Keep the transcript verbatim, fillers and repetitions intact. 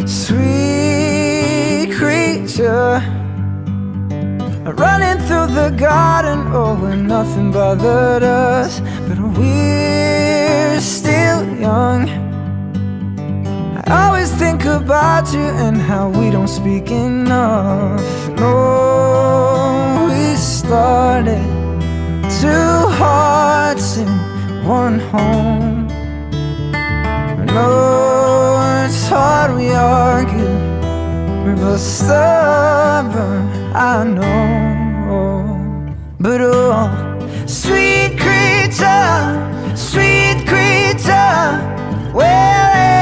Sweet creature, running through the garden, oh, when nothing bothered us. But we're still young. I always think about you and how we don't speak enough. No, we started two hearts in one home. No, it's hard, we argue, we're both stubborn, I know. But oh, sweet creature, sweet creature, where